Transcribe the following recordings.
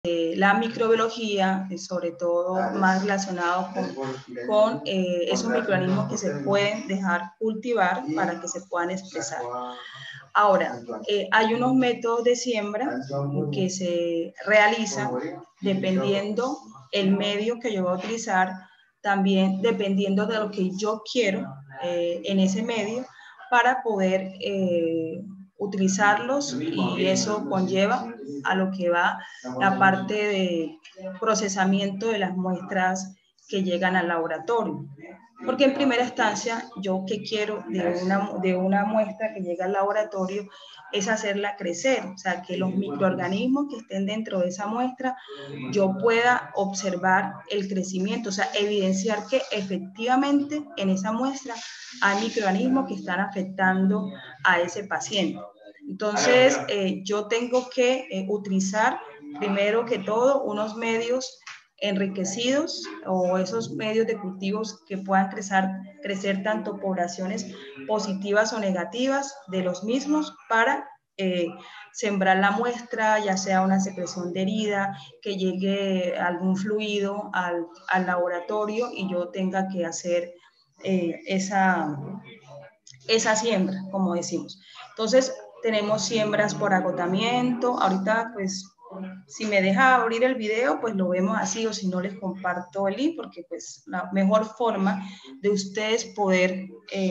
la microbiología, sobre todo más relacionado con esos microorganismos que se pueden dejar cultivar para que se puedan expresar. Ahora, hay unos métodos de siembra que se realizan dependiendo el medio que yo voy a utilizar, también dependiendo de lo que yo quiero en ese medio para poder utilizarlos, y eso conlleva a lo que va la parte de procesamiento de las muestras que llegan al laboratorio. Porque en primera instancia, yo que quiero de una muestra que llega al laboratorio es hacerla crecer, o sea, que los microorganismos que estén dentro de esa muestra, yo pueda observar el crecimiento, o sea, evidenciar que efectivamente en esa muestra hay microorganismos que están afectando a ese paciente. Entonces, yo tengo que utilizar, primero que todo, unos medios enriquecidos o esos medios de cultivos que puedan crecer tanto poblaciones positivas o negativas de los mismos para sembrar la muestra, ya sea una secreción de herida, que llegue algún fluido al laboratorio y yo tenga que hacer esa siembra, como decimos. Entonces, tenemos siembras por agotamiento. Ahorita, pues, si me deja abrir el video, pues lo vemos así, o si no, les comparto el link, porque pues la mejor forma de ustedes poder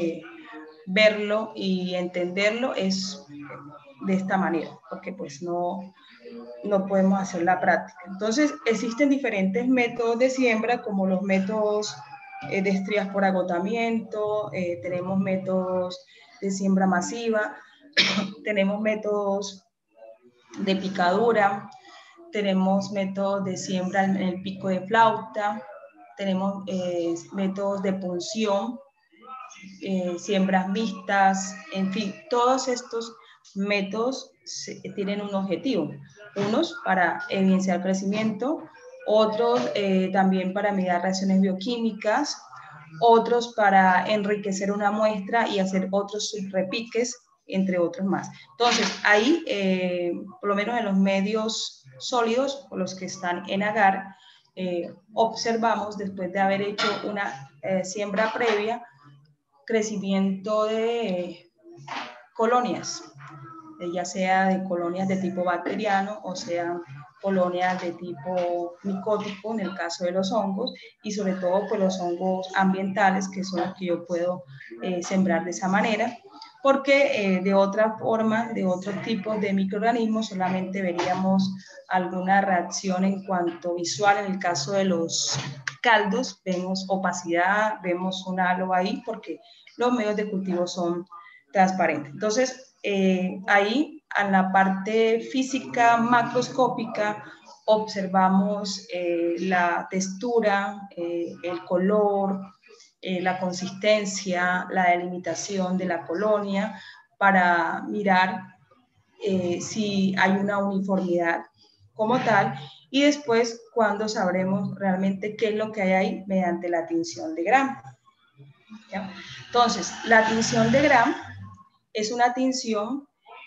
verlo y entenderlo es de esta manera, porque pues no podemos hacer la práctica. Entonces, existen diferentes métodos de siembra, como los métodos de estrías por agotamiento, tenemos métodos de siembra masiva, tenemos métodos de picadura, tenemos métodos de siembra en el pico de flauta, tenemos métodos de punción, siembras mixtas, en fin, todos estos métodos tienen un objetivo, unos para evidenciar crecimiento, otros también para mirar reacciones bioquímicas, otros para enriquecer una muestra y hacer otros subrepiques, entre otros más. Entonces, ahí, por lo menos en los medios sólidos, o los que están en agar, observamos, después de haber hecho una siembra previa, crecimiento de colonias, ya sea de colonias de tipo bacteriano o sean colonias de tipo micótico en el caso de los hongos, y sobre todo pues los hongos ambientales, que son los que yo puedo sembrar de esa manera, porque de otra forma, de otros tipos de microorganismos, solamente veríamos alguna reacción en cuanto visual. En el caso de los caldos vemos opacidad, vemos un halo ahí, porque los medios de cultivo son transparentes. Entonces, ahí en la parte física macroscópica observamos la textura, el color, la consistencia, la delimitación de la colonia, para mirar si hay una uniformidad como tal, y después cuando sabremos realmente qué es lo que hay ahí mediante la tinción de Gram. ¿Ya? Entonces, la tinción de Gram es una tinción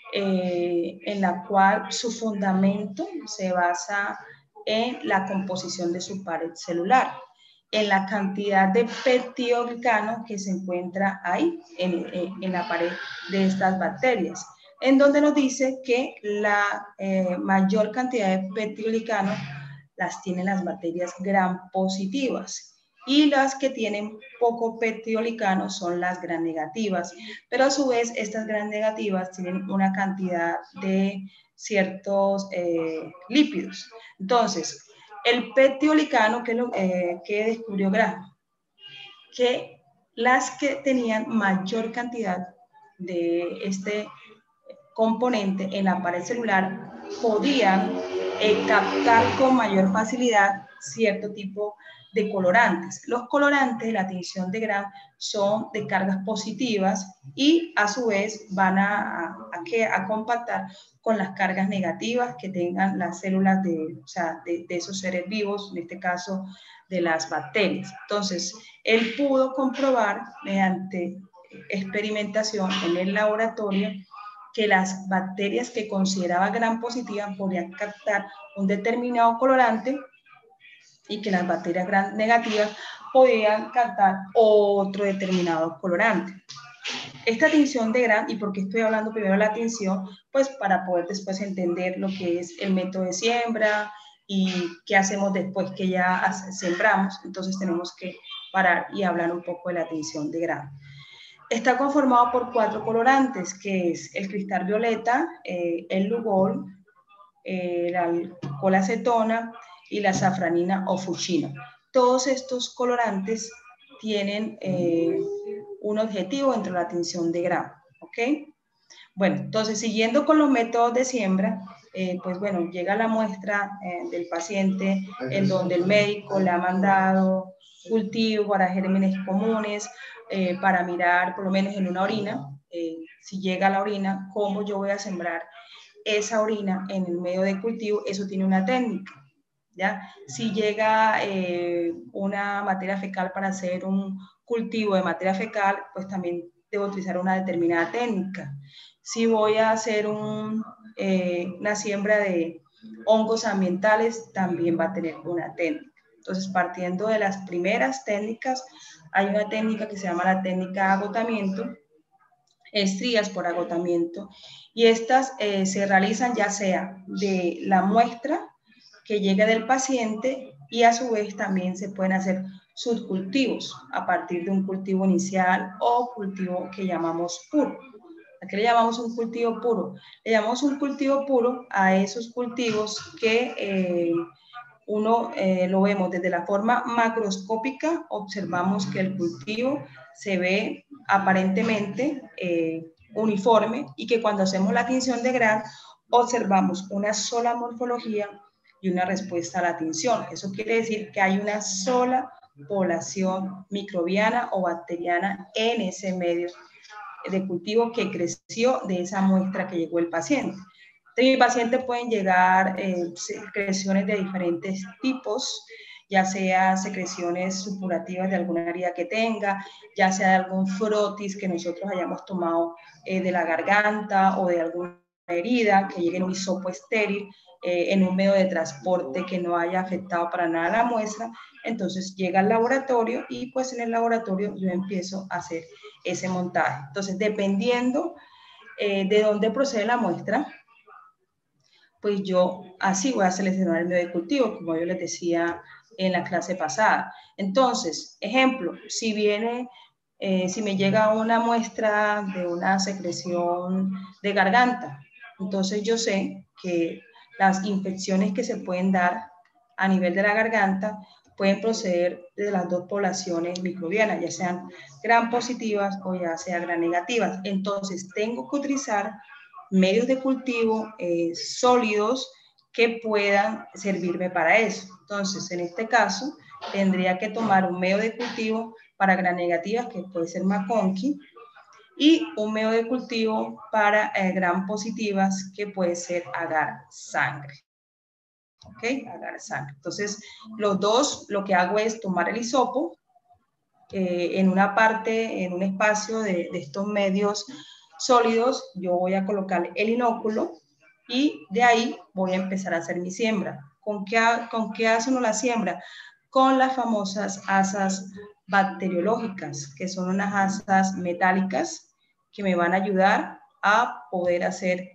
en la cual su fundamento se basa en la composición de su pared celular, en la cantidad de peptidoglicano que se encuentra ahí en la pared de estas bacterias, en donde nos dice que la mayor cantidad de peptidoglicano las tienen las bacterias gram positivas, y las que tienen poco peptidoglicano son las gram negativas, pero a su vez estas gram negativas tienen una cantidad de ciertos lípidos. Entonces, el peptidoglicano que descubrió Gram, que las que tenían mayor cantidad de este componente en la pared celular podían captar con mayor facilidad cierto tipo de colorantes. Los colorantes de la tinción de Gram son de cargas positivas y a su vez van a compactar con las cargas negativas que tengan las células de esos seres vivos, en este caso de las bacterias. Entonces, él pudo comprobar mediante experimentación en el laboratorio que las bacterias que consideraba gram positivas podían captar un determinado colorante y que las bacterias gram negativas podían captar otro determinado colorante. Esta tinción de gram, ¿y por qué estoy hablando primero de la tinción? Pues para poder después entender lo que es el método de siembra y qué hacemos después que ya sembramos. Entonces tenemos que parar y hablar un poco de la tinción de gram. Está conformado por 4 colorantes, que es el cristal violeta, el lugol, la alcoholacetona y la safranina o fuchina. Todos estos colorantes tienen un objetivo dentro de la tinción de gram, ¿ok? Bueno, entonces siguiendo con los métodos de siembra, pues bueno, llega la muestra del paciente en donde el médico le ha mandado cultivo para gérmenes comunes, para mirar por lo menos en una orina, si llega a la orina, cómo yo voy a sembrar esa orina en el medio de cultivo. Eso tiene una técnica, ¿ya? Si llega una materia fecal para hacer un cultivo de materia fecal, pues también debo utilizar una determinada técnica. Si voy a hacer una siembra de hongos ambientales, también va a tener una técnica. Entonces, partiendo de las primeras técnicas, hay una técnica que se llama la técnica de agotamiento, estrías por agotamiento, y estas se realizan ya sea de la muestra que llegue del paciente, y a su vez también se pueden hacer subcultivos a partir de un cultivo inicial o cultivo que llamamos puro. ¿A qué le llamamos un cultivo puro? Le llamamos un cultivo puro a esos cultivos que uno lo vemos desde la forma macroscópica, observamos que el cultivo se ve aparentemente uniforme, y que cuando hacemos la tinción de gram observamos una sola morfología y una respuesta a la tinción. Eso quiere decir que hay una sola población microbiana o bacteriana en ese medio de cultivo que creció de esa muestra que llegó el paciente. De mi paciente pueden llegar secreciones de diferentes tipos, ya sea secreciones supurativas de alguna herida que tenga, ya sea de algún frotis que nosotros hayamos tomado de la garganta, o de alguna herida que llegue en un hisopo estéril, en un medio de transporte que no haya afectado para nada la muestra. Entonces llega al laboratorio y pues en el laboratorio yo empiezo a hacer ese montaje. Entonces, dependiendo de dónde procede la muestra, pues yo así voy a seleccionar el medio de cultivo, como yo les decía en la clase pasada. Entonces, ejemplo, si me llega una muestra de una secreción de garganta, entonces yo sé que las infecciones que se pueden dar a nivel de la garganta pueden proceder de las dos poblaciones microbianas, ya sean gram positivas o ya sean gram negativas. Entonces, tengo que utilizar medios de cultivo sólidos que puedan servirme para eso. Entonces, en este caso, tendría que tomar un medio de cultivo para gram negativas, que puede ser McConkey, y un medio de cultivo para gram positivas, que puede ser agar sangre. ¿Ok? Agar sangre. Entonces, los dos, lo que hago es tomar el hisopo en una parte, en un espacio de estos medios sólidos, yo voy a colocar el inóculo y de ahí voy a empezar a hacer mi siembra. ¿Con qué hace uno la siembra? Con las famosas asas bacteriológicas, que son unas asas metálicas que me van a ayudar a poder hacer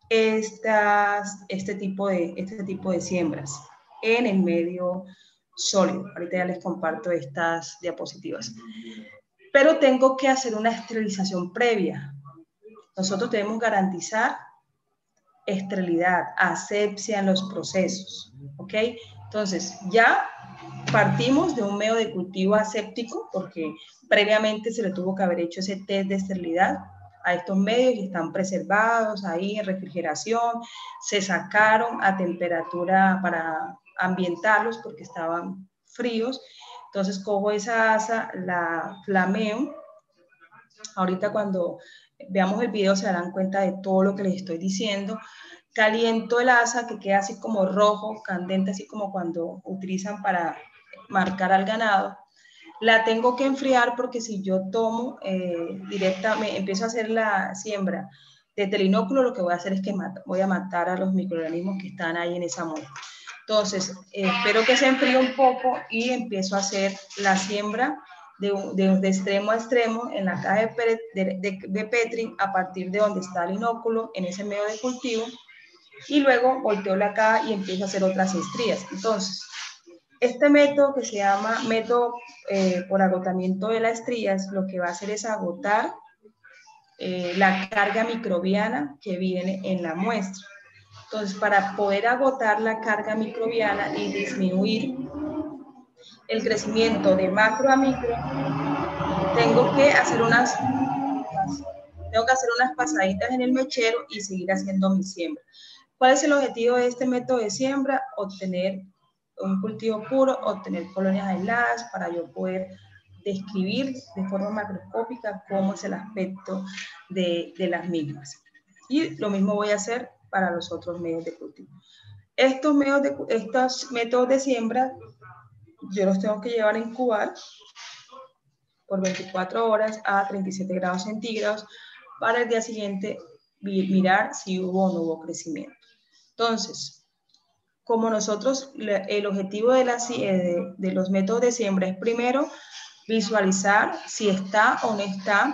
este tipo de siembras en el medio sólido. Ahorita ya les comparto estas diapositivas. Pero tengo que hacer una esterilización previa. Nosotros debemos garantizar esterilidad, asepsia en los procesos, ¿ok? Entonces, ya partimos de un medio de cultivo aséptico, porque previamente se le tuvo que haber hecho ese test de esterilidad a estos medios, y están preservados ahí en refrigeración, se sacaron a temperatura para ambientarlos porque estaban fríos. Entonces cojo esa asa, la flameo. Ahorita cuando veamos el video se darán cuenta de todo lo que les estoy diciendo. Caliento el asa, que queda así como rojo, candente, así como cuando utilizan para marcar al ganado. La tengo que enfriar, porque si yo tomo directamente, empiezo a hacer la siembra Desde el inóculo lo que voy a hacer es que voy a matar a los microorganismos que están ahí en esa muestra. Entonces, espero que se enfríe un poco y empiezo a hacer la siembra de extremo a extremo en la caja de Petri a partir de donde está el inóculo, en ese medio de cultivo, y luego volteo la caja y empiezo a hacer otras estrías. Entonces, este método que se llama método por agotamiento de las estrías, lo que va a hacer es agotar la carga microbiana que viene en la muestra. Entonces, para poder agotar la carga microbiana y disminuir el crecimiento de macro a micro, tengo que hacer unas pasaditas en el mechero y seguir haciendo mi siembra. ¿Cuál es el objetivo de este método de siembra? Obtener un cultivo puro, obtener colonias aisladas para yo poder describir de forma macroscópica cómo es el aspecto de las mismas. Y lo mismo voy a hacer para los otros medios de cultivo. Estos métodos de siembra yo los tengo que llevar a incubar por 24 horas a 37 grados centígrados para el día siguiente mirar si hubo o no hubo crecimiento. Entonces, como nosotros, el objetivo de los métodos de siembra es primero visualizar si está o no está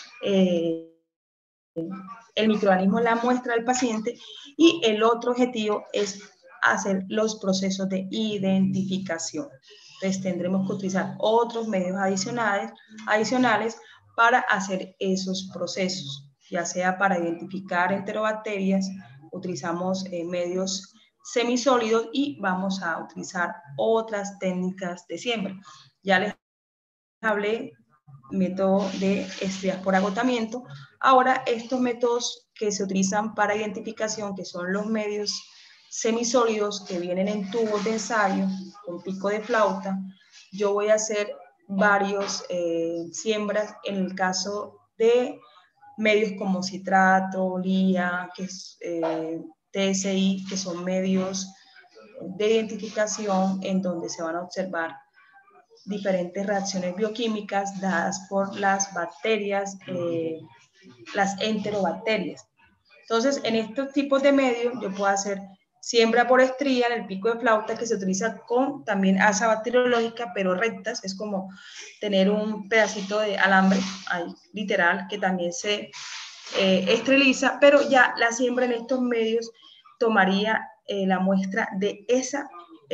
el microorganismo en la muestra del paciente, y el otro objetivo es hacer los procesos de identificación. Entonces tendremos que utilizar otros medios adicionales para hacer esos procesos, ya sea para identificar enterobacterias, utilizamos medios semisólidos y vamos a utilizar otras técnicas de siembra. Ya les hablé método de estrías por agotamiento. Ahora, estos métodos que se utilizan para identificación, que son los medios semisólidos que vienen en tubos de ensayo con pico de flauta, yo voy a hacer varios siembras en el caso de medios como citrato, lía, que es, TSI, que son medios de identificación en donde se van a observar diferentes reacciones bioquímicas dadas por las bacterias, las enterobacterias. Entonces, en estos tipos de medios yo puedo hacer siembra por estría en el pico de flauta, que se utiliza con también asa bacteriológica, pero rectas, es como tener un pedacito de alambre, ahí, literal, que también se esteriliza, pero ya la siembra en estos medios tomaría la muestra de esa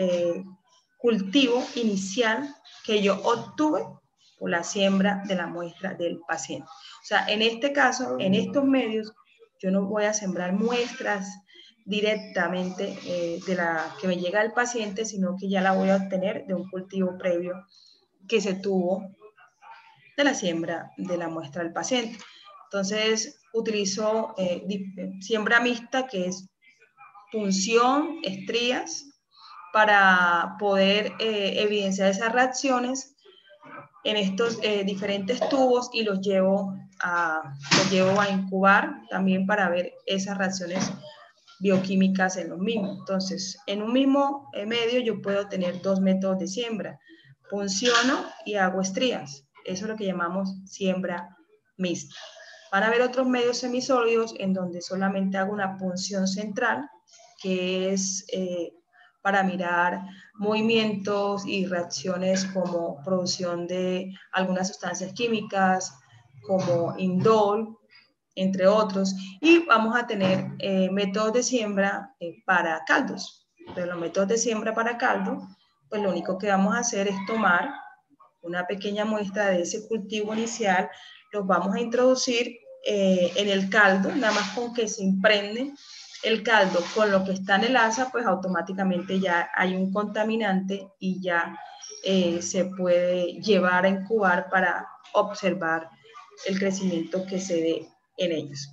cultivo inicial que yo obtuve por la siembra de la muestra del paciente. O sea, en este caso, en estos medios, yo no voy a sembrar muestras directamente de la que me llega al paciente, sino que ya la voy a obtener de un cultivo previo que se tuvo de la siembra de la muestra del paciente. Entonces, utilizo siembra mixta, que es punción, estrías, para poder evidenciar esas reacciones en estos diferentes tubos, y los llevo a incubar también para ver esas reacciones bioquímicas en los mismos. Entonces, en un mismo medio yo puedo tener dos métodos de siembra: punciono y hago estrías. Eso es lo que llamamos siembra mixta. Van a haber otros medios semisólidos en donde solamente hago una punción central, que es para mirar movimientos y reacciones como producción de algunas sustancias químicas, como indol, entre otros. Y vamos a tener métodos de siembra para caldos. Pero los métodos de siembra para caldo, pues lo único que vamos a hacer es tomar una pequeña muestra de ese cultivo inicial, los vamos a introducir en el caldo, nada más con que se impregne el caldo con lo que está en el asa, pues automáticamente ya hay un contaminante y ya se puede llevar a incubar para observar el crecimiento que se dé en ellos.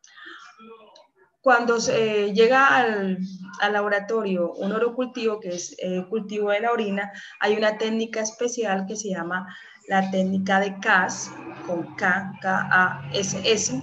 Cuando se llega al laboratorio un orocultivo, que es cultivo de la orina, hay una técnica especial que se llama la técnica de KASS, con K-A-S-S,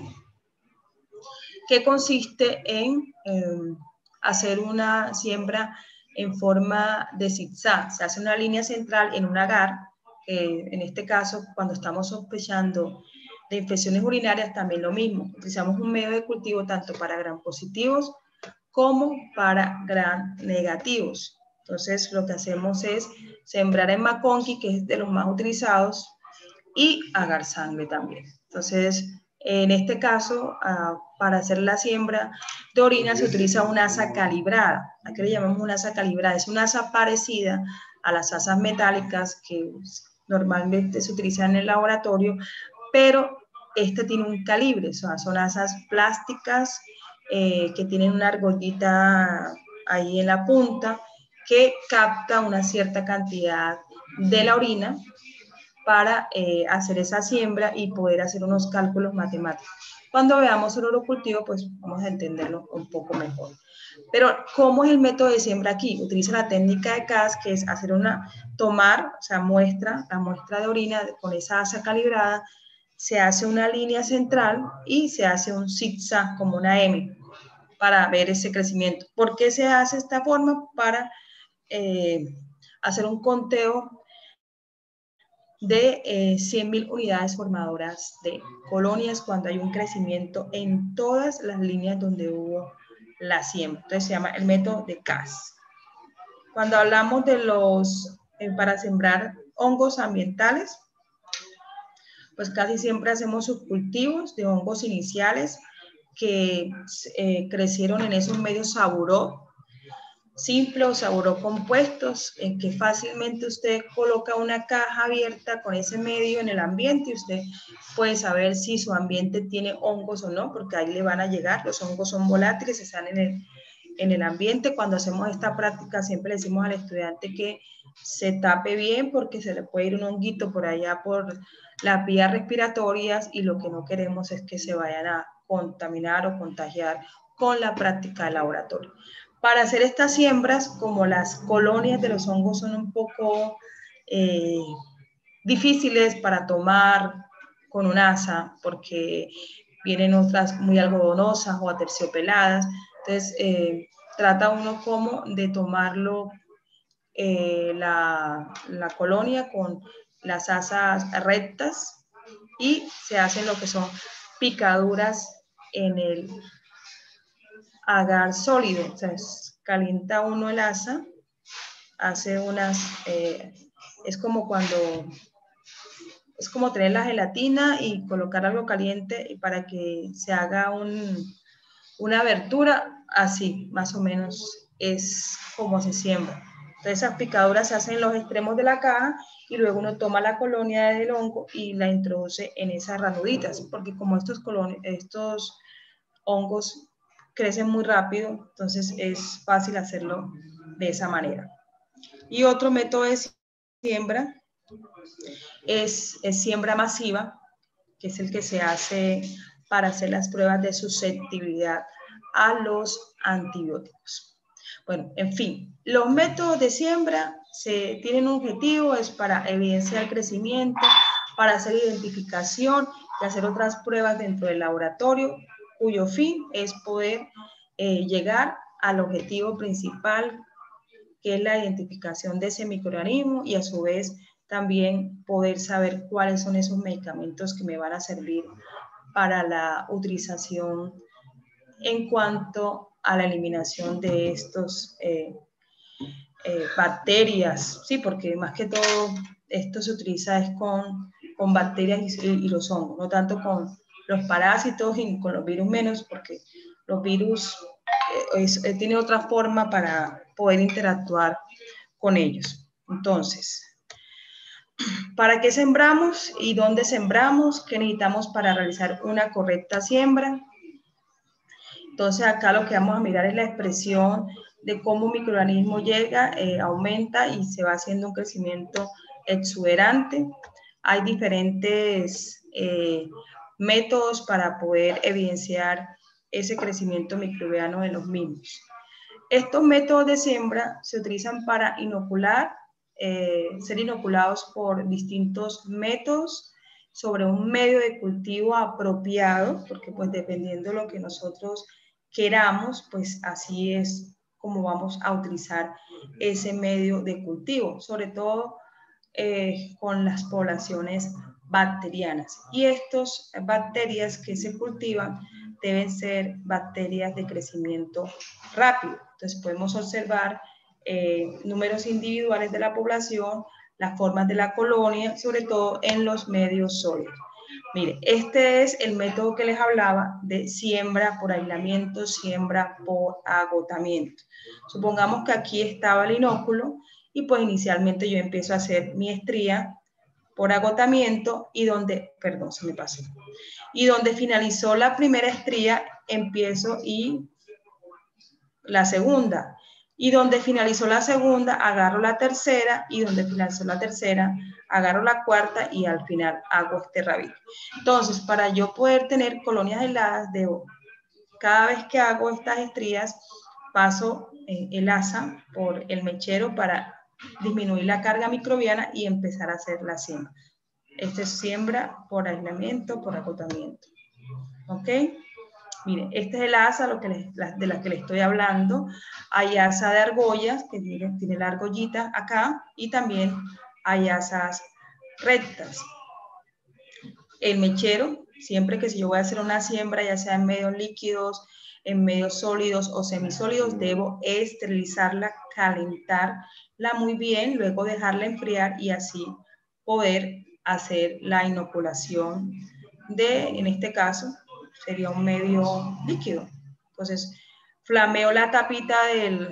que consiste en hacer una siembra en forma de zigzag. Se hace una línea central en un agar, en este caso, cuando estamos sospechando de infecciones urinarias también lo mismo. Utilizamos un medio de cultivo tanto para gram positivos como para gram negativos. Entonces, lo que hacemos es sembrar en McConkey, que es de los más utilizados, y agar sangre también. Entonces, en este caso, para hacer la siembra de orina se utiliza una asa calibrada. ¿A qué le llamamos una asa calibrada? Es una asa parecida a las asas metálicas que normalmente se utilizan en el laboratorio, pero este tiene un calibre, o sea, son asas plásticas que tienen una argollita ahí en la punta que capta una cierta cantidad de la orina para hacer esa siembra y poder hacer unos cálculos matemáticos. Cuando veamos el orocultivo, pues vamos a entenderlo un poco mejor. Pero, ¿cómo es el método de siembra aquí? Utiliza la técnica de CAS, que es hacer tomar, o sea, la muestra de orina con esa asa calibrada, se hace una línea central y se hace un zigzag como una M para ver ese crecimiento. ¿Por qué se hace esta forma? Para hacer un conteo de 100.000 unidades formadoras de colonias cuando hay un crecimiento en todas las líneas donde hubo la siembra. Entonces se llama el método de CAS. Cuando hablamos de para sembrar hongos ambientales, pues casi siempre hacemos subcultivos de hongos iniciales que crecieron en esos medios saburó, simple o saburó compuestos, en que fácilmente usted coloca una caja abierta con ese medio en el ambiente y usted puede saber si su ambiente tiene hongos o no, porque ahí le van a llegar. Los hongos son volátiles, están en el ambiente. Cuando hacemos esta práctica siempre le decimos al estudiante que se tape bien porque se le puede ir un honguito por allá por las vías respiratorias y lo que no queremos es que se vayan a contaminar o contagiar con la práctica de laboratorio. Para hacer estas siembras, como las colonias de los hongos son un poco difíciles para tomar con un asa, porque vienen otras muy algodonosas o aterciopeladas, entonces trata uno como de tomarlo la colonia con las asas rectas y se hacen lo que son picaduras en el agar sólido, o sea, calienta uno el asa, hace es como es como tener la gelatina y colocar algo caliente y para que se haga una abertura, así más o menos es como se siembra. Entonces esas picaduras se hacen en los extremos de la caja y luego uno toma la colonia del hongo y la introduce en esas ranuditas, porque como estos hongos crecen muy rápido, entonces es fácil hacerlo de esa manera. Y otro método de siembra es siembra masiva, que es el que se hace para hacer las pruebas de susceptibilidad a los antibióticos. Bueno, en fin, los métodos de siembra tienen un objetivo, es para evidenciar el crecimiento, para hacer identificación y hacer otras pruebas dentro del laboratorio, cuyo fin es poder llegar al objetivo principal, que es la identificación de ese microorganismo y a su vez también poder saber cuáles son esos medicamentos que me van a servir para la utilización en cuanto a la eliminación de estos bacterias, sí, porque más que todo esto se utiliza es con bacterias y los hongos, no tanto con los parásitos y con los virus menos, porque los virus tienen otra forma para poder interactuar con ellos. Entonces, ¿para qué sembramos y dónde sembramos? ¿Qué necesitamos para realizar una correcta siembra? Entonces acá lo que vamos a mirar es la expresión de cómo un microorganismo llega, aumenta y se va haciendo un crecimiento exuberante. Hay diferentes métodos para poder evidenciar ese crecimiento microbiano de los mismos. Estos métodos de siembra se utilizan para inocular, ser inoculados por distintos métodos sobre un medio de cultivo apropiado, porque pues dependiendo de lo que nosotros queramos, pues así es como vamos a utilizar ese medio de cultivo, sobre todo con las poblaciones bacterianas. Y estas bacterias que se cultivan deben ser bacterias de crecimiento rápido. Entonces podemos observar números individuales de la población, las formas de la colonia, sobre todo en los medios sólidos. Mire, este es el método que les hablaba de siembra por aislamiento, siembra por agotamiento. Supongamos que aquí estaba el inóculo y pues inicialmente yo empiezo a hacer mi estría por agotamiento y donde, perdón, se me pasó, y donde finalizó la primera estría empiezo y la segunda, y donde finalizó la segunda agarro la tercera, y donde finalizó la tercera agarro la cuarta y al final hago este rabito. Entonces, para yo poder tener colonias aisladas, debo, cada vez que hago estas estrías, paso el asa por el mechero para disminuir la carga microbiana y empezar a hacer la siembra. Esta es siembra por aislamiento, por agotamiento. ¿Ok? Miren, este es el asa de la que les estoy hablando. Hay asa de argollas, que tiene la argollita acá, y también hay asas rectas. El mechero, siempre que si yo voy a hacer una siembra, ya sea en medios líquidos, en medios sólidos o semisólidos, debo esterilizarla, calentarla muy bien, luego dejarla enfriar y así poder hacer la inoculación de, en este caso, sería un medio líquido. Entonces, flameo la tapita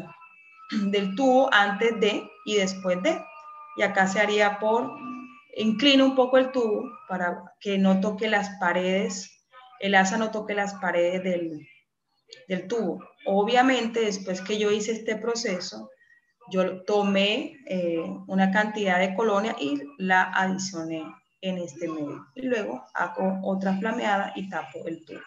del tubo antes de y después de. Y acá se haría inclino un poco el tubo para que no toque las paredes, el asa no toque las paredes del tubo. Obviamente, después que yo hice este proceso, yo tomé una cantidad de colonia y la adicioné en este medio. Y luego hago otra flameada y tapo el tubo.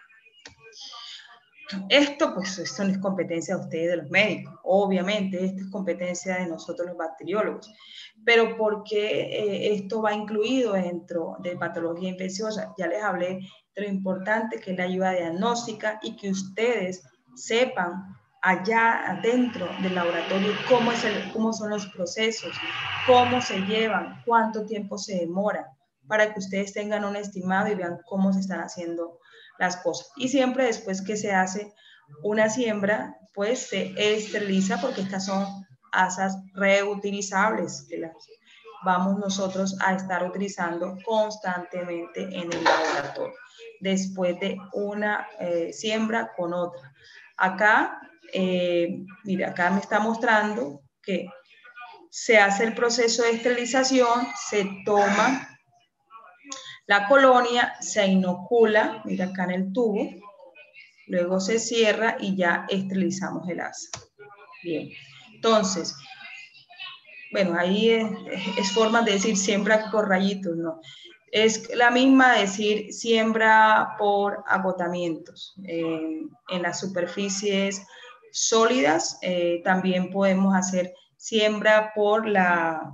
Esto no es competencia de ustedes, de los médicos. Obviamente, esto es competencia de nosotros los bacteriólogos. Pero ¿por qué esto va incluido dentro de patología infecciosa? Ya les hablé de lo importante que es la ayuda diagnóstica y que ustedes sepan allá adentro del laboratorio cómo son los procesos, cómo se llevan, cuánto tiempo se demora, para que ustedes tengan un estimado y vean cómo se están haciendo las cosas. Y siempre después que se hace una siembra, pues se esteriliza porque estas son asas reutilizables que las vamos nosotros a estar utilizando constantemente en el laboratorio después de una siembra con otra. Acá, mira, acá me está mostrando que se hace el proceso de esterilización, se toma la colonia, se inocula, mira acá en el tubo, luego se cierra y ya esterilizamos el asa. Bien, entonces, bueno, ahí es forma de decir siembra por rayitos, ¿no? Es la misma decir siembra por agotamientos. En las superficies sólidas también podemos hacer siembra por la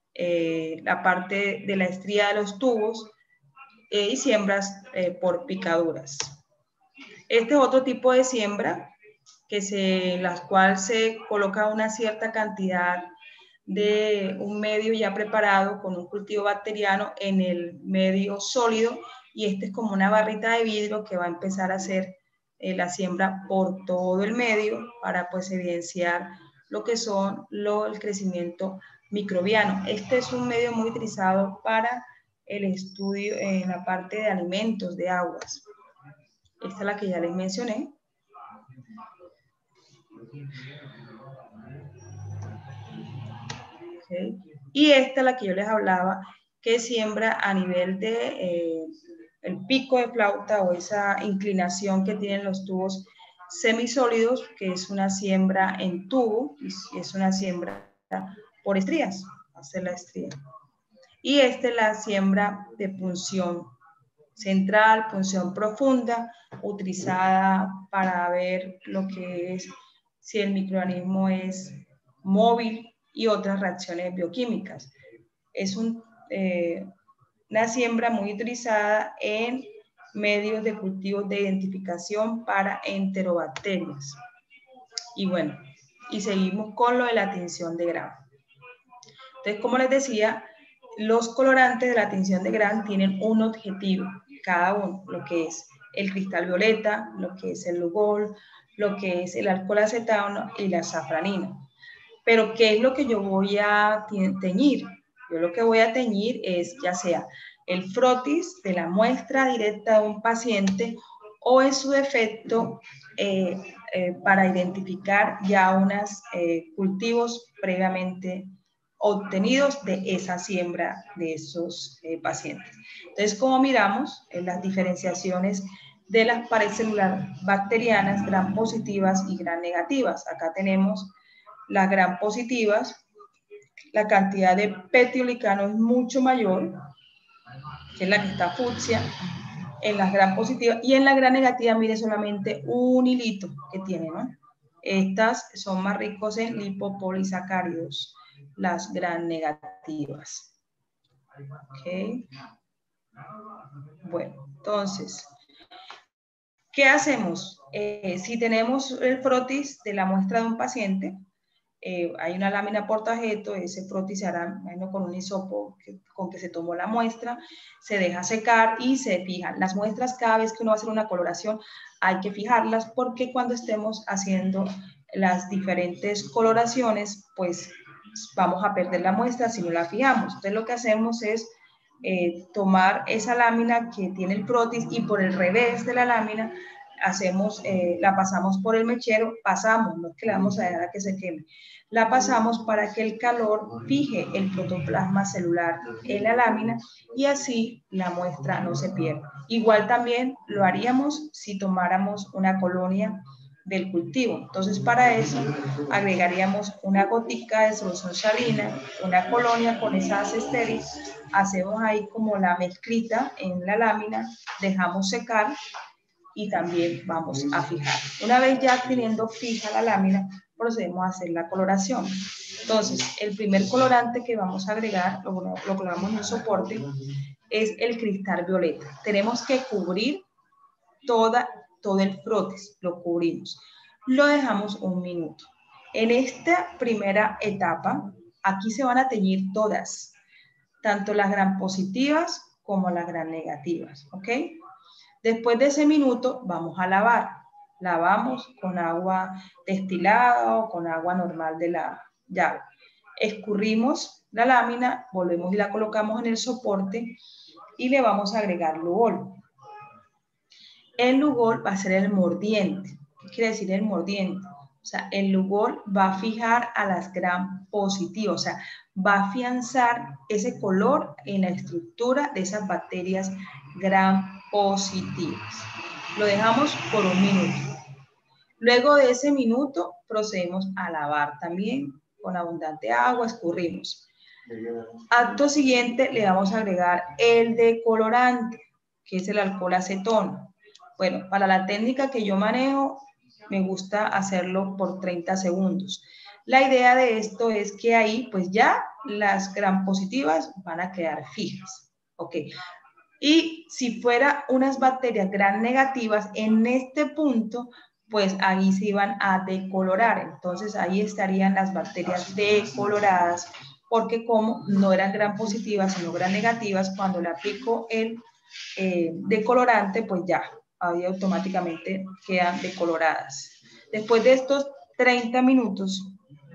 parte de la estría de los tubos y siembras por picaduras. Este es otro tipo de siembra las cual se coloca una cierta cantidad de un medio ya preparado con un cultivo bacteriano en el medio sólido y este es como una barrita de vidrio que va a empezar a hacer la siembra por todo el medio para pues evidenciar lo que son el crecimiento microbiano. Este es un medio muy utilizado para el estudio en la parte de alimentos, de aguas. Esta es la que ya les mencioné. Okay. Y esta es la que yo les hablaba, que siembra a nivel de el pico de flauta o esa inclinación que tienen los tubos semisólidos, que es una siembra en tubo, y es una siembra por estrías, hacer la estría. Y esta es la siembra de punción central, punción profunda, utilizada para ver lo que es si el microorganismo es móvil y otras reacciones bioquímicas. Es una siembra muy utilizada en medios de cultivos de identificación para enterobacterias. Y bueno, y seguimos con lo de la tinción de grano. Entonces, como les decía, los colorantes de la tinción de Gran tienen un objetivo, cada uno, lo que es el cristal violeta, lo que es el Lugol, lo que es el alcohol acetano y la safranina. Pero ¿qué es lo que yo voy a teñir? Yo lo que voy a teñir es ya sea el frotis de la muestra directa de un paciente o en su defecto para identificar ya unos cultivos previamente obtenidos de esa siembra de esos pacientes. Entonces, como miramos en las diferenciaciones de las paredes celulares bacterianas, gram positivas y gram negativas. Acá tenemos las gram positivas, la cantidad de petiolicano es mucho mayor, que es la que está fucsia, en las gram positivas, y en la gram negativa, mire, solamente un hilito que tiene, ¿no? Estas son más ricos en lipopolisacáridos, las gram negativas. ¿Ok? Bueno, entonces, ¿qué hacemos? Si tenemos el frotis de la muestra de un paciente, hay una lámina por tarjeto, ese frotis se hará con un hisopo con que se tomó la muestra, se deja secar y se fijan. Las muestras, cada vez que uno va a hacer una coloración, hay que fijarlas porque cuando estemos haciendo las diferentes coloraciones, pues vamos a perder la muestra si no la fijamos. Entonces lo que hacemos es tomar esa lámina que tiene el frotis y por el revés de la lámina hacemos, la pasamos por el mechero, pasamos, no es que le vamos a dejar a que se queme, la pasamos para que el calor fije el protoplasma celular en la lámina y así la muestra no se pierda. Igual también lo haríamos si tomáramos una colonia del cultivo. Entonces, para eso agregaríamos una gotica de solución salina, una colonia con esa estéril, hacemos ahí como la mezclita en la lámina, dejamos secar y también vamos a fijar. Una vez ya teniendo fija la lámina, procedemos a hacer la coloración. Entonces, el primer colorante que vamos a agregar, lo colocamos en el soporte, es el cristal violeta. Tenemos que cubrir todo el frotis, lo cubrimos. Lo dejamos un minuto. En esta primera etapa, aquí se van a teñir todas, tanto las gram positivas como las gram negativas, ¿ok? Después de ese minuto vamos a lavar. Lavamos con agua destilada o con agua normal de la llave. Escurrimos la lámina, volvemos y la colocamos en el soporte y le vamos a agregar Lugol. El Lugol va a ser el mordiente. ¿Qué quiere decir el mordiente? O sea, el Lugol va a fijar a las gram positivas, o sea, va a afianzar ese color en la estructura de esas bacterias gram positivas. Lo dejamos por un minuto. Luego de ese minuto procedemos a lavar también con abundante agua, escurrimos. Acto siguiente le vamos a agregar el decolorante, que es el alcohol acetón. Bueno, para la técnica que yo manejo, me gusta hacerlo por 30 segundos. La idea de esto es que ahí, pues ya las gram positivas van a quedar fijas. Ok. Y si fuera unas bacterias gram negativas, en este punto, pues ahí se iban a decolorar. Entonces ahí estarían las bacterias decoloradas, porque como no eran gram positivas, sino gram negativas, cuando le aplico el decolorante, pues ya, ahí automáticamente quedan decoloradas. Después de estos 30 minutos,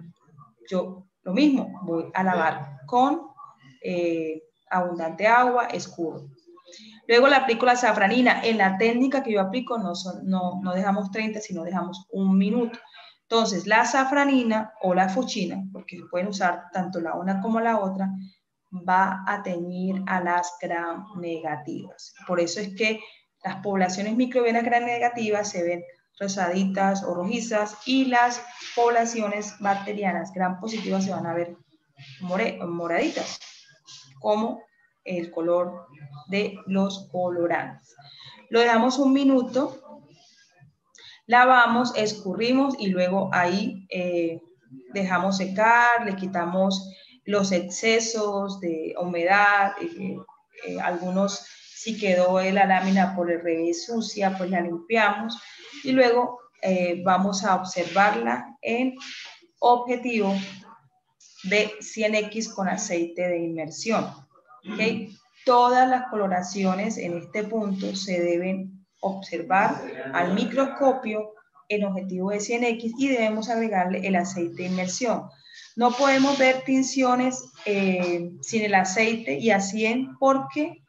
yo lo mismo, voy a lavar con abundante agua, escurro. Luego le aplico la safranina. En la técnica que yo aplico no dejamos 30, sino dejamos un minuto. Entonces, la safranina o la fuchina, porque se pueden usar tanto la una como la otra, va a teñir a las gram negativas. Por eso es que las poblaciones microbianas gram negativas se ven rosaditas o rojizas y las poblaciones bacterianas gram positivas se van a ver moraditas, como el color de los colorantes. Lo dejamos un minuto, lavamos, escurrimos y luego ahí dejamos secar, le quitamos los excesos de humedad, algunos, si quedó la lámina por el revés sucia, pues la limpiamos y luego vamos a observarla en objetivo de 100X con aceite de inmersión. ¿ok? Todas las coloraciones en este punto se deben observar al microscopio en objetivo de 100X y debemos agregarle el aceite de inmersión. No podemos ver tinciones sin el aceite y a 100 porque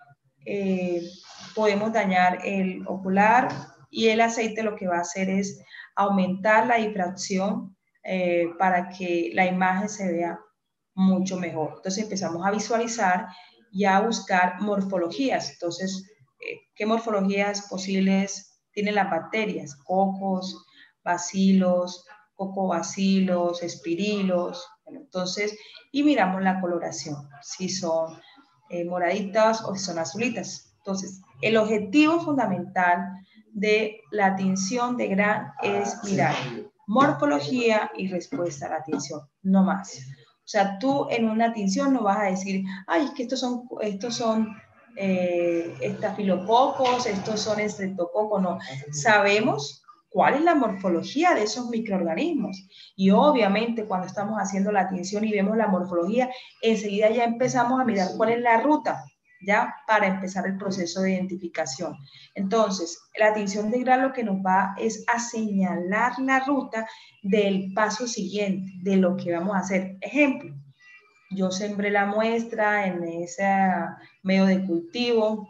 podemos dañar el ocular y el aceite lo que va a hacer es aumentar la difracción para que la imagen se vea mucho mejor. Entonces empezamos a visualizar y a buscar morfologías. Entonces, ¿qué morfologías posibles tienen las bacterias? Cocos, bacilos, cocobacilos, espirilos. Bueno, entonces, y miramos la coloración, si son moraditas o si son azulitas. Entonces, el objetivo fundamental de la tinción de Gram es mirar morfología y respuesta a la tinción, no más. O sea, tú en una tinción no vas a decir, ay, es que estos son estafilococos, estos son estreptococos, no. Sabemos cuál es la morfología de esos microorganismos. Y obviamente cuando estamos haciendo la tinción y vemos la morfología, enseguida ya empezamos a mirar cuál es la ruta, ya para empezar el proceso de identificación. Entonces, la tinción de Gram lo que nos va es a señalar la ruta del paso siguiente, de lo que vamos a hacer. Ejemplo, yo sembré la muestra en ese medio de cultivo,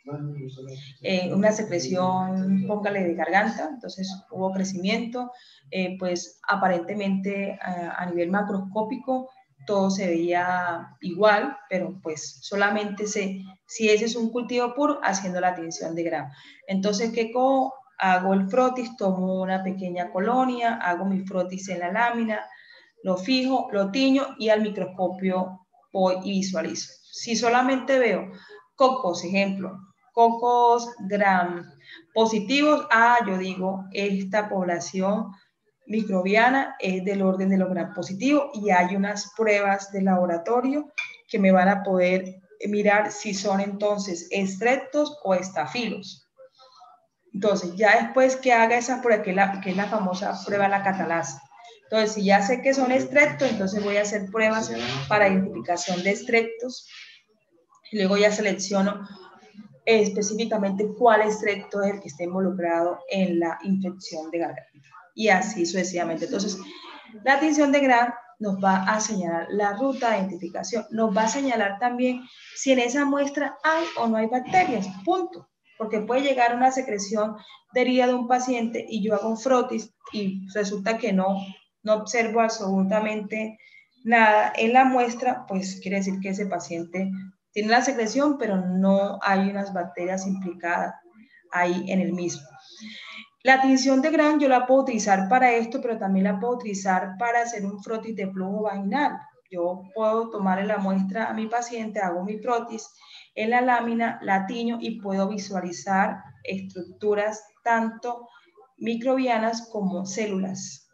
una secreción, póngale de garganta, entonces hubo crecimiento, pues aparentemente a nivel macroscópico todo se veía igual, pero pues solamente si ese es un cultivo puro, haciendo la tinción de Gram. Entonces, ¿qué hago el frotis? Tomo una pequeña colonia, hago mi frotis en la lámina, lo fijo, lo tiño y al microscopio voy y visualizo. Si solamente veo cocos, ejemplo, cocos Gram positivos, yo digo, esta población microbiana es del orden de los Gram positivos y hay unas pruebas de laboratorio que me van a poder mirar si son entonces estreptos o estafilos. Entonces, ya después que haga esa prueba, que es la famosa prueba la catalasa. Entonces, si ya sé que son estreptos, entonces voy a hacer pruebas para identificación de estreptos. Y luego ya selecciono específicamente cuál estrepto es el que está involucrado en la infección de garganta. Y así sucesivamente. Entonces, la tinción de Gram nos va a señalar la ruta de identificación. Nos va a señalar también si en esa muestra hay o no hay bacterias. Punto. Porque puede llegar una secreción de herida de un paciente y yo hago un frotis y resulta que no observo absolutamente nada en la muestra, pues quiere decir que ese paciente tiene la secreción, pero no hay unas bacterias implicadas ahí en el mismo. La tinción de Gram yo la puedo utilizar para esto, pero también la puedo utilizar para hacer un frotis de flujo vaginal. Yo puedo tomarle la muestra a mi paciente, hago mi frotis en la lámina, la tiño y puedo visualizar estructuras tanto microbianas como células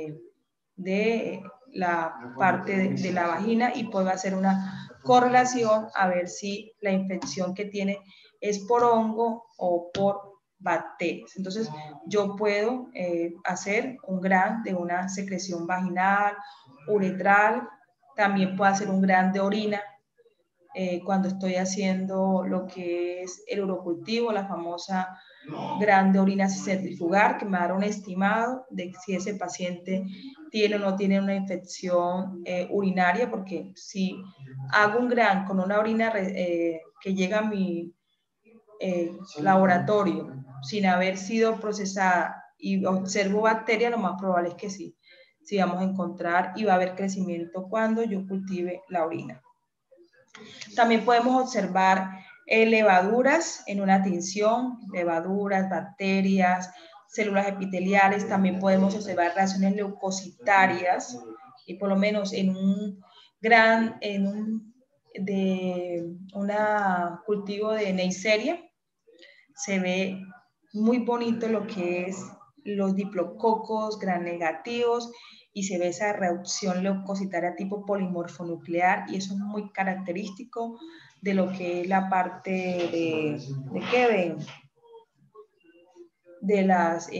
de la parte de la vagina y puedo hacer una correlación a ver si la infección que tiene es por hongo o por bacterias. Entonces, yo puedo hacer un Gram de una secreción vaginal, uretral, también puedo hacer un Gram de orina cuando estoy haciendo lo que es el urocultivo, la famosa Gram de orina centrifugar, que me dará un estimado de si ese paciente tiene o no tiene una infección urinaria, porque si hago un Gram con una orina que llega a mi laboratorio sin haber sido procesada y observo bacterias, lo más probable es que sí vamos a encontrar y va a haber crecimiento cuando yo cultive la orina. También podemos observar levaduras en una tinción, levaduras, bacterias, células epiteliales. También podemos observar reacciones leucocitarias y por lo menos en un cultivo de Neisseria se ve muy bonito lo que es los diplococos gram negativos y se ve esa reacción leucocitaria tipo polimorfonuclear y eso es muy característico de lo que es la parte de las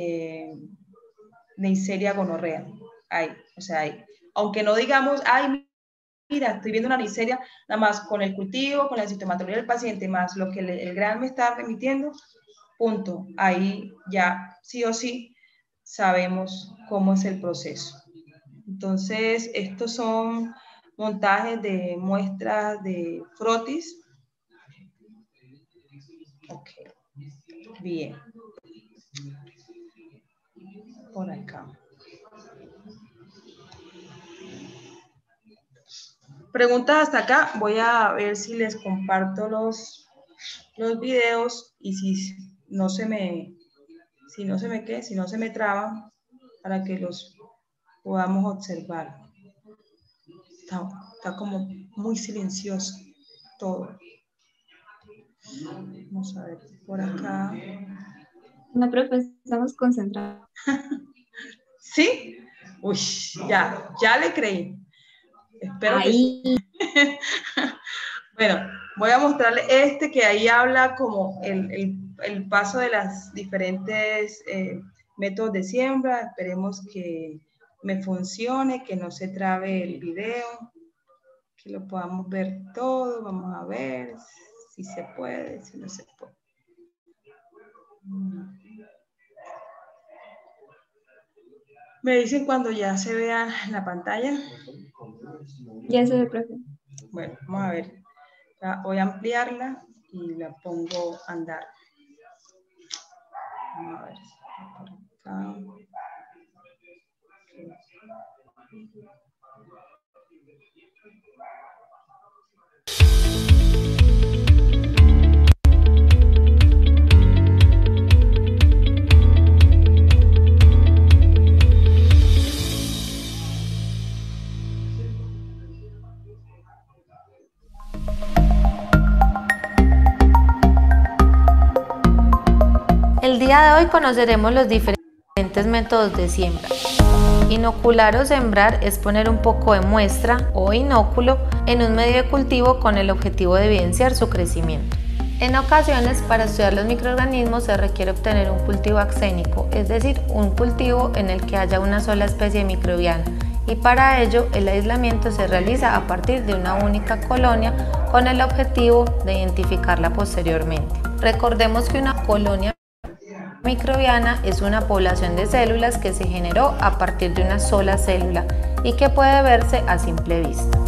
Neisseria gonorrea. Hay, o sea, hay. Aunque no digamos, ay, mira, estoy viendo una Neisseria, nada más con el cultivo, con la sintomatología del paciente, más lo que el GRAL me está remitiendo, punto. Ahí ya sí o sí sabemos cómo es el proceso. Entonces, estos son montajes de muestras de frotis. Ok, bien. Por acá. Preguntas hasta acá. Voy a ver si les comparto los videos y si no se me traban para que los podamos observar. Está como muy silencioso todo. Vamos a ver por acá. No, profe, estamos concentrados. ¿Sí? Uy, ya le creí. Espero ahí. que sí. Bueno, voy a mostrarle este que ahí habla como el paso de las diferentes métodos de siembra. Esperemos que me funcione, que no se trabe el video, que lo podamos ver todo. Vamos a ver si se puede, si no se puede. Me dicen cuando ya se vea la pantalla. Ya se ve, profe. Bueno, vamos a ver. Voy a ampliarla y la pongo a andar. Vamos a ver. Por acá. El día de hoy conoceremos los diferentes métodos de siembra. Inocular o sembrar es poner un poco de muestra o inóculo en un medio de cultivo con el objetivo de evidenciar su crecimiento. En ocasiones, para estudiar los microorganismos se requiere obtener un cultivo axénico, es decir, un cultivo en el que haya una sola especie microbiana, y para ello el aislamiento se realiza a partir de una única colonia con el objetivo de identificarla posteriormente. Recordemos que una colonia microbiana es una población de células que se generó a partir de una sola célula y que puede verse a simple vista.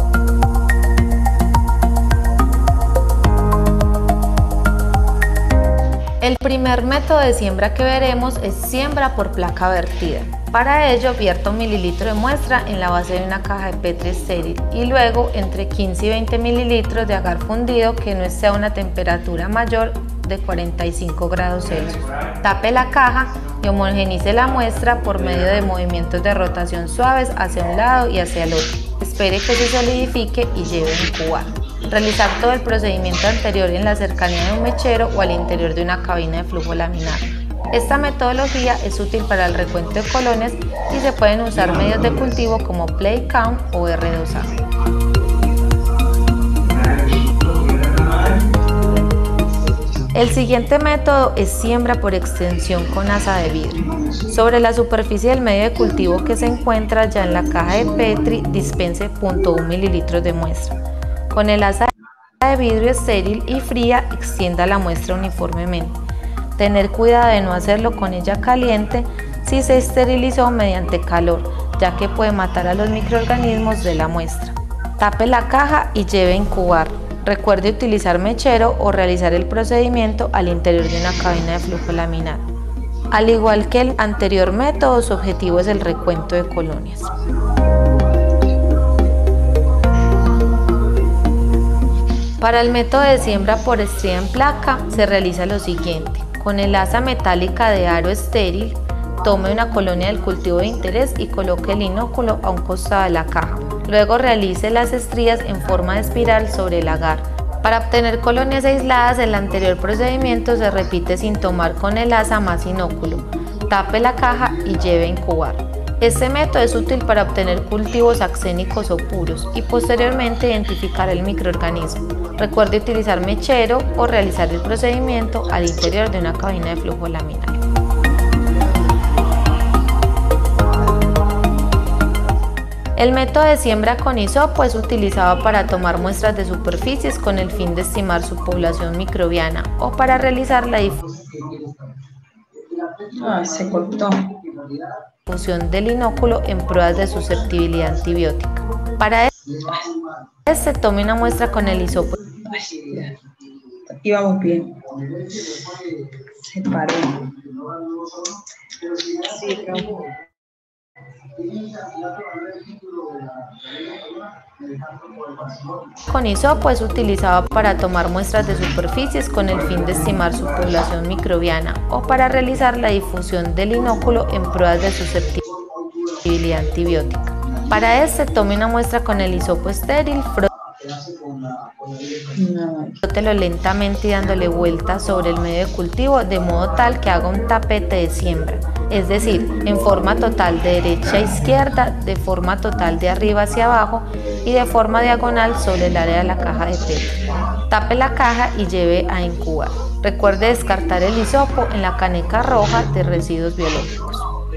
El primer método de siembra que veremos es siembra por placa vertida. Para ello, vierta 1 mililitro de muestra en la base de una caja de Petri estéril y luego entre 15 y 20 mililitros de agar fundido que no esté a una temperatura mayor de 45 grados Celsius. Tape la caja y homogenice la muestra por medio de movimientos de rotación suaves hacia un lado y hacia el otro. Espere que se solidifique y lleve a incubar. Realizar todo el procedimiento anterior en la cercanía de un mechero o al interior de una cabina de flujo laminar. Esta metodología es útil para el recuento de colonias y se pueden usar medios de cultivo como Play Count o R2A. El siguiente método es siembra por extensión con asa de vidrio. Sobre la superficie del medio de cultivo que se encuentra ya en la caja de Petri, dispense 0.1 mililitros de muestra. Con el asa de vidrio estéril y fría, extienda la muestra uniformemente. Tener cuidado de no hacerlo con ella caliente si se esterilizó mediante calor, ya que puede matar a los microorganismos de la muestra. Tape la caja y lleve a incubar. Recuerde utilizar mechero o realizar el procedimiento al interior de una cabina de flujo laminar. Al igual que el anterior método, su objetivo es el recuento de colonias. Para el método de siembra por estría en placa se realiza lo siguiente. Con el asa metálica de aro estéril, tome una colonia del cultivo de interés y coloque el inóculo a un costado de la caja. Luego realice las estrías en forma de espiral sobre el agar. Para obtener colonias aisladas, el anterior procedimiento se repite sin tomar con el asa más inóculo. Tape la caja y lleve a incubar. Este método es útil para obtener cultivos axénicos o puros y posteriormente identificar el microorganismo. Recuerde utilizar mechero o realizar el procedimiento al interior de una cabina de flujo laminar. El método de siembra con hisopo es utilizado para tomar muestras de superficies con el fin de estimar su población microbiana o para realizar la Se cortó. difusión del inóculo en pruebas de susceptibilidad antibiótica. Para este, tome una muestra con el hisopo. Aquí vamos bien. Se paró. Sí, pero... Con hisopo es utilizado para tomar muestras de superficies con el fin de estimar su población microbiana o para realizar la difusión del inóculo en pruebas de susceptibilidad antibiótica. Para este, tome una muestra con el hisopo estéril, frótelo lentamente y dándole vueltas sobre el medio de cultivo de modo tal que haga un tapete de siembra, es decir, en forma total de derecha a izquierda, de forma total de arriba hacia abajo y de forma diagonal sobre el área de la caja de Petri. Tape la caja y lleve a incubar. Recuerde descartar el hisopo en la caneca roja de residuos biológicos.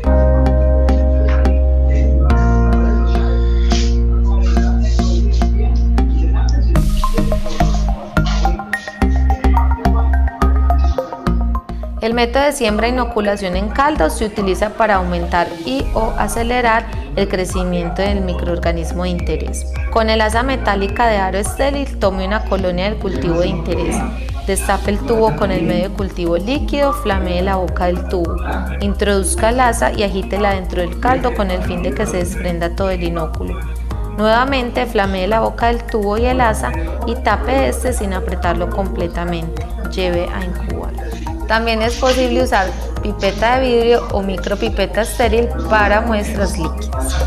El método de siembra e inoculación en caldos se utiliza para aumentar y/o acelerar el crecimiento del microorganismo de interés. Con el asa metálica de aro estéril, tome una colonia del cultivo de interés. Destape el tubo con el medio de cultivo líquido, flamee la boca del tubo. Introduzca el asa y agítela dentro del caldo con el fin de que se desprenda todo el inóculo. Nuevamente, flamee la boca del tubo y el asa y tape este sin apretarlo completamente. Lleve a incubar. También es posible usar pipeta de vidrio o micropipeta estéril para muestras líquidas.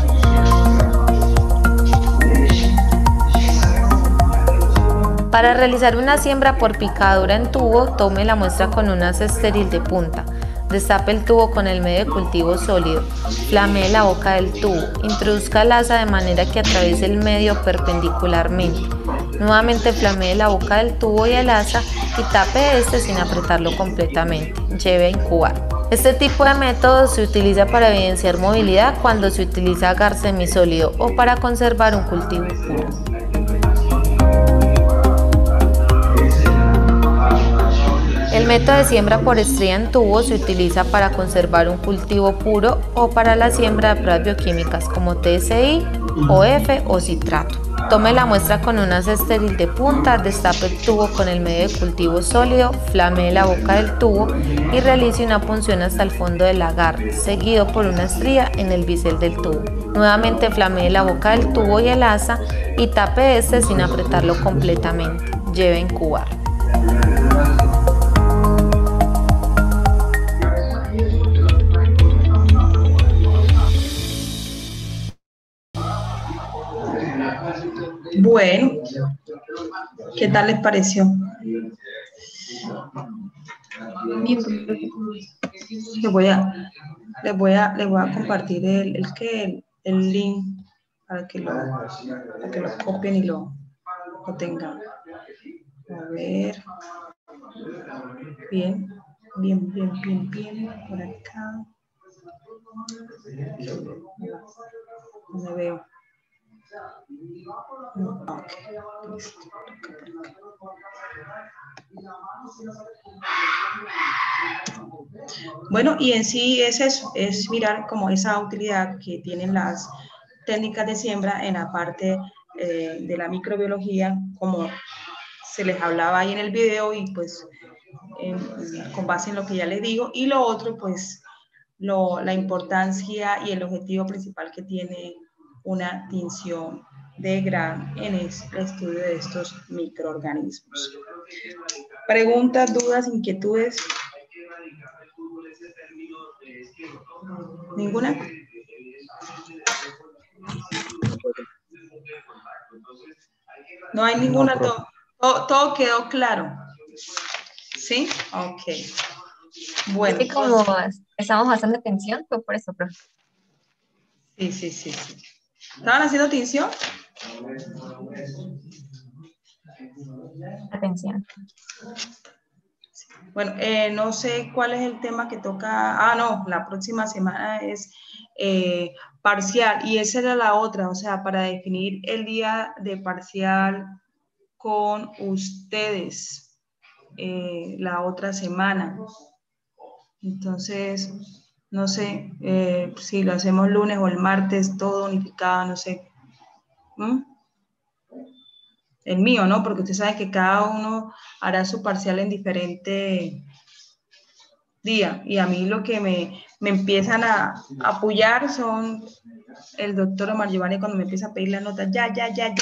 Para realizar una siembra por picadura en tubo, tome la muestra con un asa estéril de punta. Destape el tubo con el medio de cultivo sólido. Flamee la boca del tubo. Introduzca el asa de manera que atraviese el medio perpendicularmente. Nuevamente flamee la boca del tubo y el asa y tape este sin apretarlo completamente. Lleve a incubar. Este tipo de método se utiliza para evidenciar movilidad cuando se utiliza agar semisólido o para conservar un cultivo puro. El método de siembra por estría en tubo se utiliza para conservar un cultivo puro o para la siembra de pruebas bioquímicas como TSI, OF o citrato. Tome la muestra con un asa estéril de punta, destape el tubo con el medio de cultivo sólido, flamee la boca del tubo y realice una punción hasta el fondo del agar, seguido por una estría en el bisel del tubo. Nuevamente flamee la boca del tubo y el asa y tape este sin apretarlo completamente. Lleve a incubar. Bueno, ¿qué tal les pareció? Les voy a compartir el link para que lo copien y lo tengan. A ver. Bien. Por acá. No me veo. Okay. Bueno, y en sí es eso, es mirar como esa utilidad que tienen las técnicas de siembra en la parte de la microbiología, como se les hablaba ahí en el video y pues con base en lo que ya les digo, y lo otro pues la importancia y el objetivo principal que tiene una tinción de Gram en el estudio de estos microorganismos. Preguntas, dudas, inquietudes. ¿Ninguna? No hay ninguna, todo quedó claro. ¿Sí? Ok. Bueno. Sí, como estamos bastante atención, fue por eso, profe. Sí. ¿Estaban haciendo tinción? Atención. Bueno, no sé cuál es el tema que toca. Ah, no, la próxima semana es parcial, y esa era la otra, o sea, para definir el día de parcial con ustedes la otra semana. Entonces, no sé si lo hacemos lunes o el martes, todo unificado, no sé. El mío, ¿no? Porque usted sabe que cada uno hará su parcial en diferente día. Y a mí lo que me empiezan a apoyar son el doctor Omar Giovanni cuando me empieza a pedir la nota, ya.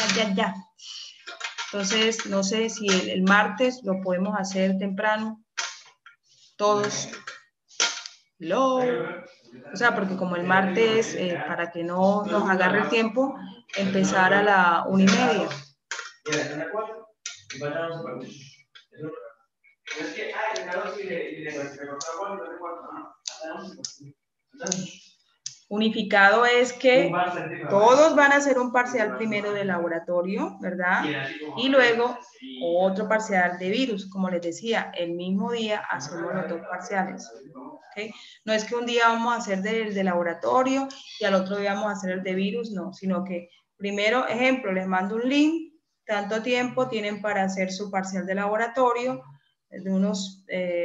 Entonces, no sé si el martes lo podemos hacer temprano, todos. O sea, porque como el martes, para que no nos agarre el tiempo, empezar a la 1:30. Unificado es que todos van a hacer un parcial primero de laboratorio, ¿verdad? Y luego otro parcial de virus. Como les decía, el mismo día hacemos los dos parciales. ¿Okay? No es que un día vamos a hacer de laboratorio y al otro día vamos a hacer el de virus, no, sino que primero, ejemplo, les mando un link, tanto tiempo tienen para hacer su parcial de laboratorio, de unos,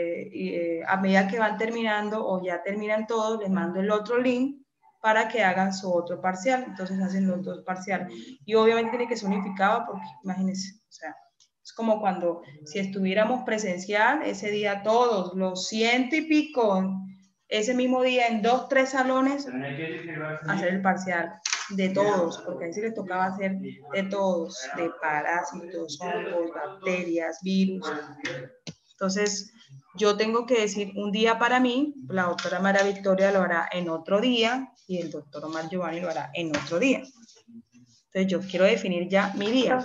a medida que van terminando o ya terminan todos, les mando el otro link para que hagan su otro parcial. Entonces hacen los dos parciales. Y obviamente tiene que ser unificado porque, imagínense, o sea, es como cuando si estuviéramos presencial, ese día todos, los 100 y pico, ese mismo día en 2, 3 salones, hacer el parcial de todos, porque ahí sí les tocaba hacer de todos, de parásitos, hongos, bacterias, virus. Entonces, yo tengo que decir un día para mí, la doctora María Victoria lo hará en otro día y el doctor Omar Giovanni lo hará en otro día. Entonces, yo quiero definir ya mi día.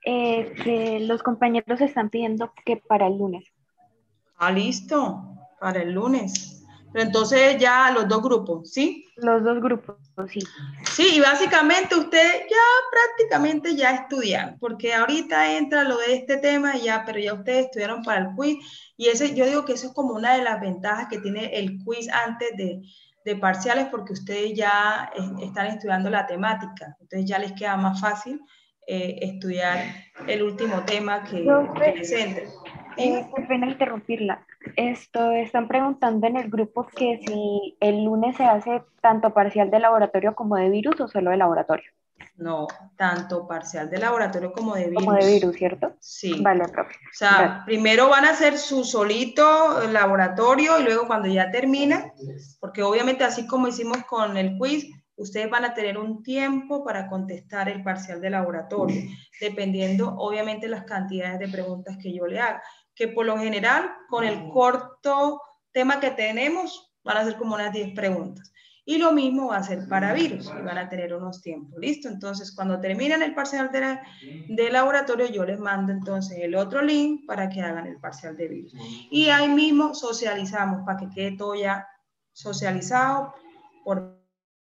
Que los compañeros están pidiendo que para el lunes. Ah, listo, para el lunes. Pero entonces ya los dos grupos, ¿sí? Los dos grupos, sí. Sí, y básicamente ustedes ya prácticamente ya estudiaron, porque ahorita entra lo de este tema y ya, pero ya ustedes estudiaron para el quiz, y ese, yo digo que eso es como una de las ventajas que tiene el quiz antes de parciales, porque ustedes ya están estudiando la temática, entonces ya les queda más fácil estudiar el último tema que les entre. Qué pena interrumpirla. Están preguntando en el grupo que si el lunes se hace tanto parcial de laboratorio como de virus o solo de laboratorio. No, tanto parcial de laboratorio como de virus. Como de virus, ¿cierto? Sí. Vale, profe. O sea, primero van a hacer su solito laboratorio y luego cuando ya termina, porque obviamente así como hicimos con el quiz, ustedes van a tener un tiempo para contestar el parcial de laboratorio, dependiendo obviamente las cantidades de preguntas que yo le haga, que por lo general con el corto tema que tenemos van a ser como unas 10 preguntas. Y lo mismo va a ser para virus, y van a tener unos tiempos, ¿listo? Entonces, cuando terminen el parcial de laboratorio, yo les mando entonces el otro link para que hagan el parcial de virus. Y ahí mismo socializamos para que quede todo ya socializado por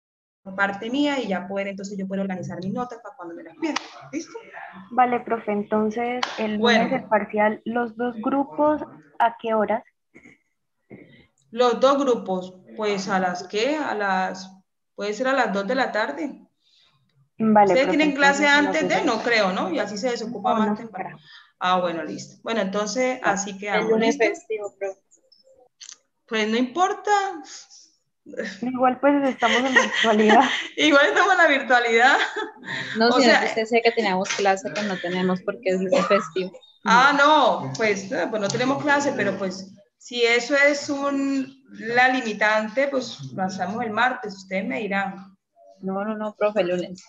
parte mía y ya poder, entonces yo puedo organizar mis notas para cuando me las pierda, ¿listo? Vale, profe, entonces el lunes el parcial, los dos grupos, ¿a qué horas? Los dos grupos, pues a las ¿qué? Puede ser a las 2 de la tarde. Vale, ¿Ustedes profe, tienen clase antes de? no No creo, ¿no? Y así se desocupa más temprano. Ah, bueno, listo. Bueno, entonces así quedamos. El lunes festivo, profe. Pues no importa. Igual pues estamos en virtualidad. Igual estamos en la virtualidad. No, si usted sé que teníamos clase, pues no tenemos porque es lunes festivo. Ah, no, pues no tenemos clase, pero pues si eso es la limitante, pues pasamos el martes, ustedes me dirán. No, profe, el lunes.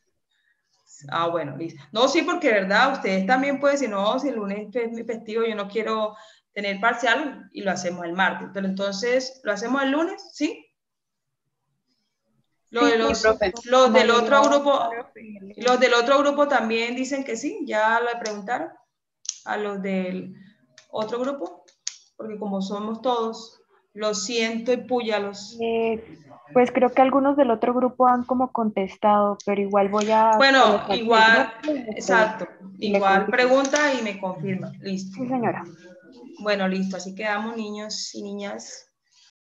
Ah, bueno, listo. No, sí, porque verdad, ustedes también pueden decir, no, si el lunes es festivo, yo no quiero tener parcial y lo hacemos el martes. Pero entonces, ¿lo hacemos el lunes? ¿Sí? Los del otro grupo también dicen que sí, ya le preguntaron a los del otro grupo, porque como somos todos, los siento y púyalos. Pues creo que algunos del otro grupo han como contestado, pero igual voy a... Bueno, igual, exacto, igual pregunta y me confirma, listo. Sí, señora. Bueno, listo, así quedamos niños y niñas.